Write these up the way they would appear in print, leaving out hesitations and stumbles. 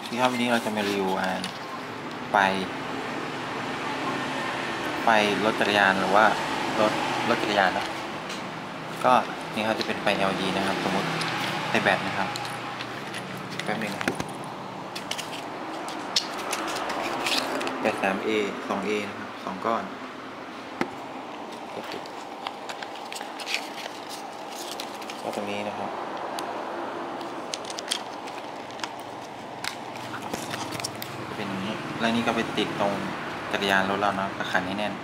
ที่ครับวันนี้เราจะมารีวิวไฟรถจักรยานหรือว่ารถจักรยานนะก็นี่ครับจะเป็นไฟ LED นะครับสมมติในแบตนะครับแป๊บนึงนะครับแบต 3A 2A นะครับ2 ก้อนก็ตรงนี้นะครับเป็นอย่างนี้แล้วนี่ก็ไปติดตรงจักรยานรถเรานะขันให้แน่น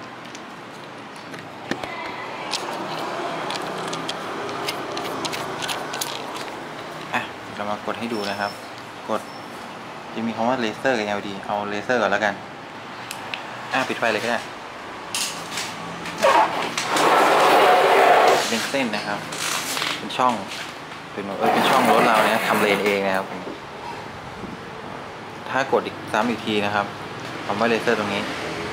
เรามากดให้ดูนะครับกดจะมีคำว่าเลเซอร์กับ LED เอาเลเซอร์ก่อนแล้วกันปิดไฟเลยก็ได้เป็นเส้นนะครับเป็นช่องเป็นช่องรถเราเนี่ยทำเลนเองนะครับถ้ากดซ้ำอีกทีนะครับคำว่าเลเซอร์ตรงนี้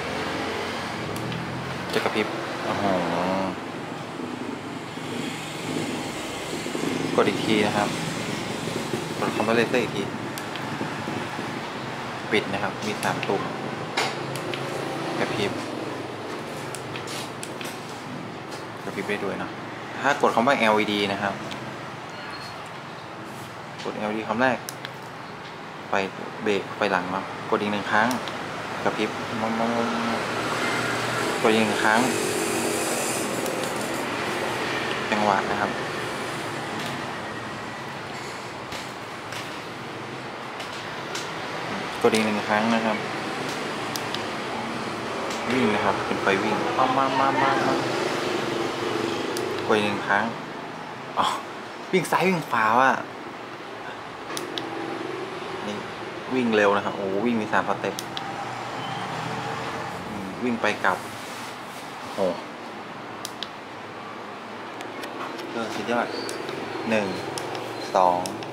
จะกระพริบโอ้โหกดอีกทีนะครับกดคำว่าเลเซอร์อีกทีปิดนะครับมี3 ตุ่มกระพริบได้ด้วยเนาะถ้ากดคำว่า LED นะครับกด LED คำแรกไปเบรกไปหลังเนาะกดอีก1 ครั้งกระพริบกดอีก1 ครั้งจังหวะนะครับกดอีก1 ครั้งนะครับวิ่งนะครับเป็นไฟวิ่งกดอีก1 ครั้งวิ่งซ้ายวิ่งขวาว่ะนี่วิ่งเร็วนะครับโอ้วิ่งมี3 สเต็ปวิ่งไปกลับโอ้สุดยอด1 2